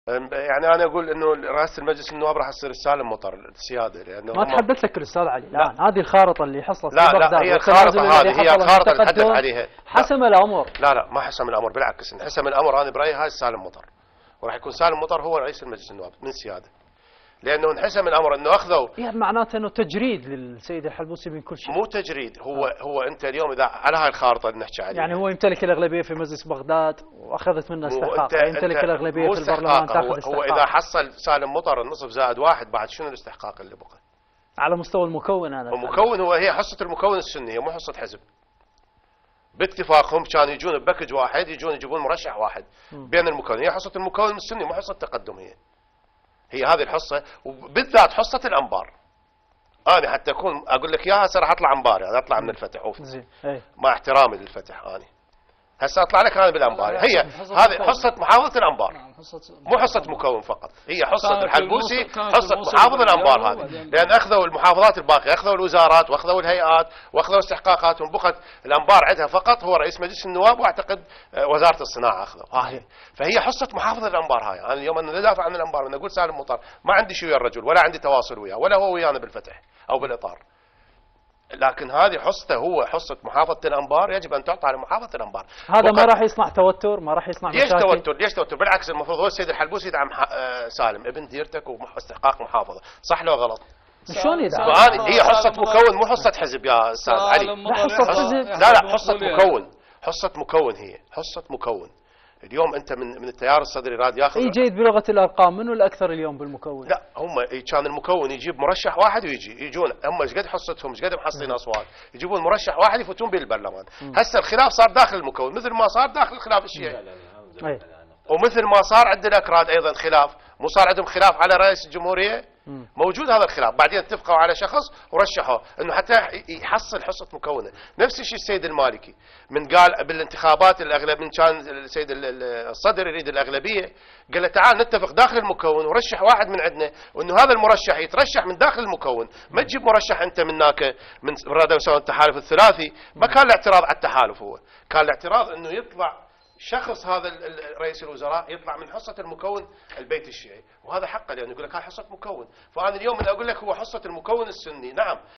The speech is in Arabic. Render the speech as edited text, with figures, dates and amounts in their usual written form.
يعني انا اقول انه رئاسه المجلس النواب راح تصير السالم مطر السياده، لانه ما تحدث لك الاستاذ علي الان هذه الخارطه اللي حصلت لا في بغداد. لا، هي الخارطه هذه هي الخارطه اللي تحدث عليها. حسم الامر. لا لا، ما حسم الامر، بالعكس انحسم الامر. انا برايي هاي السالم مطر، وراح يكون سالم مطر هو رئيس المجلس النواب من سياده، لانه انحسم الامر انه اخذوا. يعني معناته انه تجريد للسيد الحلبوسي من كل شيء. مو تجريد، هو انت اليوم اذا على هاي الخارطه اللي نحكي عليها، يعني هو يمتلك الاغلبيه في مجلس بغداد واخذت منه استحقاق، يمتلك الاغلبيه في البرلمان تاخذ استحقاق. هو اذا حصل سالم مطر النصف زائد واحد، بعد شنو الاستحقاق اللي بقى؟ على مستوى المكون انا المكون هي حصه المكون السني، مو حصه حزب. باتفاقهم كانوا يجون بباكج واحد، يجيبون مرشح واحد بين المكون. هي حصه المكون السني، مو حصه تقدم. هي هذه الحصه، وبالذات حصه الانبار. انا حتى اكون اقول لك اياها، هسه راح اطلع انباري، يعني اطلع من الفتح. زين. مع احترامي للفتح، انا هسه اطلع لك انا بالانباري. هي هذه حصه محافظه الانبار، مو حصه مكون فقط. هي حصه الحلبوسي، حصه محافظ الانبار هذه، لان اخذوا المحافظات الباقيه، اخذوا الوزارات واخذوا الهيئات واخذوا استحقاقاتهم. بقت الانبار عندها فقط هو رئيس مجلس النواب، واعتقد وزاره الصناعه اخذوا. هاي فهي حصه محافظ الانبار. هاي انا اليوم انا ندافع عن الانبار، انا اقول سالم مطر ما عندي شيء ويا الرجل، ولا عندي تواصل وياه، ولا هو ويانا بالفتح او بالاطار، لكن هذه حصته هو حصة محافظة الأنبار، يجب أن تعطى على محافظة الأنبار. هذا ما راح يصنع توتر، ما راح يصنع مشاكل. ليش توتر؟ بالعكس، المفروض هو السيد الحلبوسي يدعم سالم ابن ديرتك واستحقاق محافظة. صح لو غلط؟ شلون يدعم؟ هي حصة مكون، مو حصة حزب يا أستاذ علي. لا حصة حزب. لا حصة مكون، حصة مكون، هي حصة مكون. اليوم انت من التيار الصدري راد ياخذ. اي جيد بلغه الارقام، منو الاكثر اليوم بالمكون؟ لا هم كان المكون يجيب مرشح واحد يجون هم ايش قد حصتهم، ايش قد محصلين اصوات، يجيبون مرشح واحد يفوتون به البرلمان. هسه الخلاف صار داخل المكون، مثل ما صار داخل الخلاف الشيعي، ومثل ما صار عند الاكراد ايضا خلاف. مو صار عندهم خلاف على رئيس الجمهوريه؟ موجود هذا الخلاف، بعدين اتفقوا على شخص ورشحوه انه حتى يحصل حصه مكونه. نفس الشيء السيد المالكي من قال بالانتخابات الاغلب، من كان السيد الصدر يريد الاغلبيه، قال له تعال نتفق داخل المكون ورشح واحد من عندنا، وانه هذا المرشح يترشح من داخل المكون، ما تجيب مرشح انت من هناك من رادوا يسوون التحالف الثلاثي. ما كان الاعتراض على التحالف، هو كان الاعتراض انه يطلع شخص هذا رئيس الوزراء يطلع من حصة المكون البيت الشيعي، وهذا حقه، لأنه يقول لك هاي حصة مكون. فأنا اليوم أقول لك هو حصة المكون السني. نعم